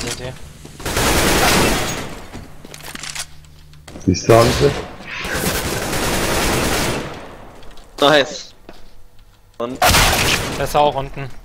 CT. Siehst du, Hanse? Nice. Und Der ist auch unten.